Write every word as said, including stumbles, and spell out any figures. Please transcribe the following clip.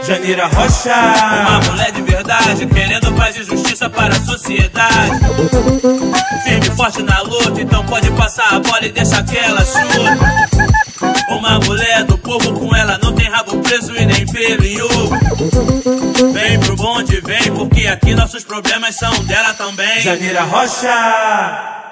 Janira Rocha, uma mulher de verdade, querendo paz e justiça para a sociedade. Firme e forte na luta, então pode passar a bola e deixa que ela chuta. Uma mulher do povo, com ela não tem rabo preso e nem pelo em ovo. Vem pro bonde, vem, porque aqui nossos problemas são dela também. Janira Rocha.